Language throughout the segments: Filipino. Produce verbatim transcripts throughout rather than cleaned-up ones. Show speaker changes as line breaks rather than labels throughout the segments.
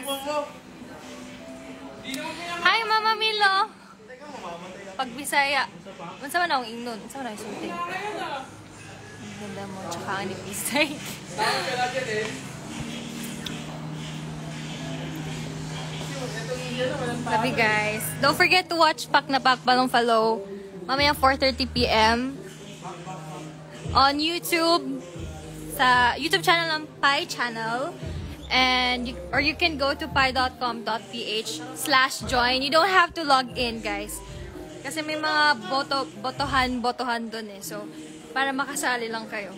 Hi, Mama Milo. Pag Bisaya. Unsa man akong ingnon? Unsa man akong sulti? Ang ganda mo. Tsaka ang nipisay. Love you guys. Don't forget to watch Pak na Pak Balong Follow. Mamaya four thirty p m on YouTube. Sa YouTube channel ng Pi Channel. And you, or you can go to pi dot com dot p h slash join. You don't have to log in, guys. Kasi may mga boto, botohan, botohan dun eh. So, para makasali lang kayo.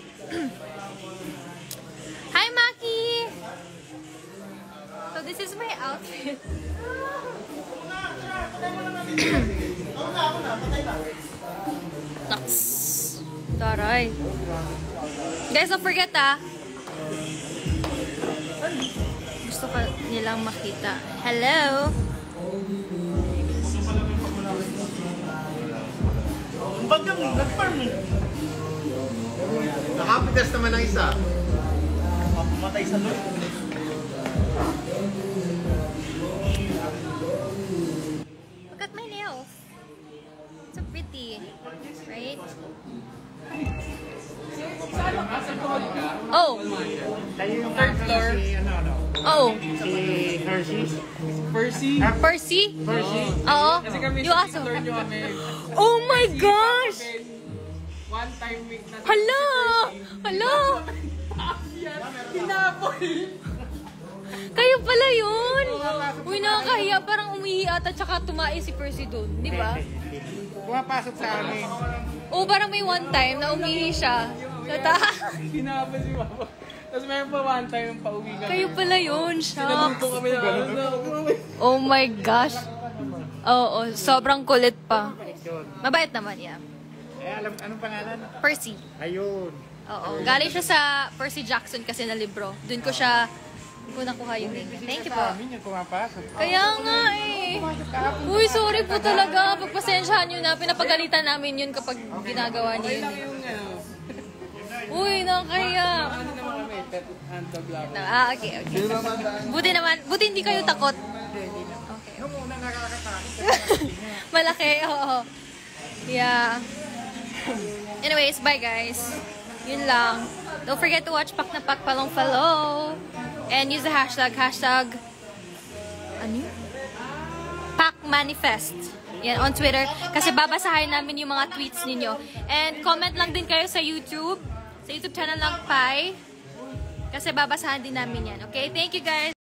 Hi, Maki! So, this is my outfit. Naks. Taray. Guys, don't forget ah. Gusto ka nilang makita. Hello!
Ang bagang nag-farm eh. Nakapitas naman ang isa. Mapumatay sa loob.
Look at my nails. So pretty. Right? Oh!
Third floor.
Oh!
Si Hershey.
Percy.
Percy?
Hershey.
Oo.
Kasi kami
You
sa
also.
floor nyo kami.
Oh my gosh!
One time week na.
Hala! Hala!
Hinaboy!
Kayo pala yun! Uy, nakakahiya. Parang umihi ata tsaka tumae si Percy doon. Di ba?
Pumapasok sa amin.
Oo, parang may one time na umihi siya. Tata.
Hinaboy si Papa. Tapos meron pa one time yung pauwi kami.
Kayo pala yun, shock.
Sinaluto kami na ano.
Oh my gosh. Oo, sobrang kulit pa. Mabait naman yan.
Eh, alam, anong pangalan?
Percy.
Ayun.
Oo, galing siya sa Percy Jackson kasi na libro. Doon ko siya, doon ko nakuha yung name. Thank you po.
Amin yung pumapasok.
Kaya nga eh. Uy, sorry po talaga. Pagpasensyahan nyo na. Pinapagalitan namin yun kapag ginagawa niyo yun.
Yung ano.
Uy, nakakaya.
Ano naman kami? Pet and dog lang.
Ah, okay, okay. Buti naman, buti hindi kayo takot. Okay.
Yung una nakakatakot.
Malaki, oo. Yeah. Anyways, bye guys. Yun lang. Don't forget to watch Pak na Pak Palong Follow. And use the hashtag, hashtag, ano yun? Pak Manifest. Yan, on Twitter. Kasi babasahin namin yung mga tweets ninyo. And comment lang din kayo sa YouTube. Sa YouTube channel lang, Pi. Kasi babasahan din namin yan. Okay? Thank you guys.